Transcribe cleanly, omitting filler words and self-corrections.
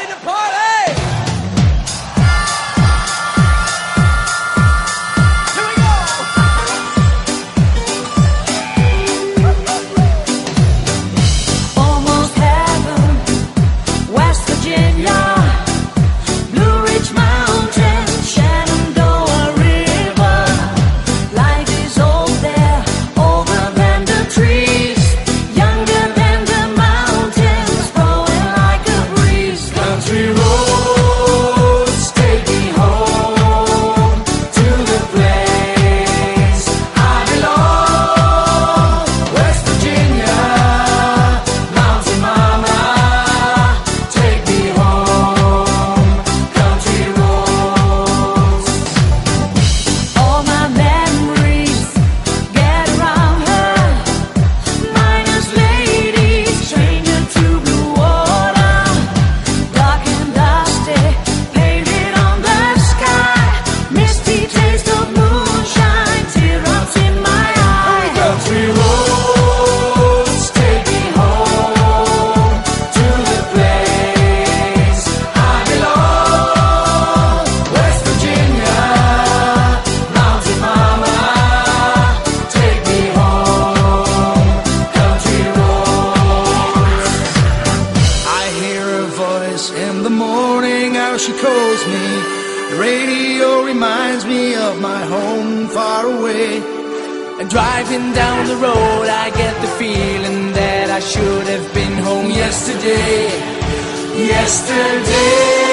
ready to party? Here we go! Almost heaven, West Virginia, Blue Ridge Mountain, Shenandoah River. Life is old there, older than the trees, younger than the mountains, flowing like a breeze. Country roads take me home to the place I belong. West Virginia, mountain mama, take me home. Country roads. All my memories get around her. Miner's lady, stranger to blue water. Dark and dusty, painted on the sky. Misty taste of moonshine, teardrops in my eye. Country roads take me home to the place I belong. West Virginia, mountain mama, take me home. Country roads. I hear her voice in the morning, how she calls me. The radio reminds me of my home far away. And driving down the road, I get the feeling that I should have been home yesterday. Yesterday.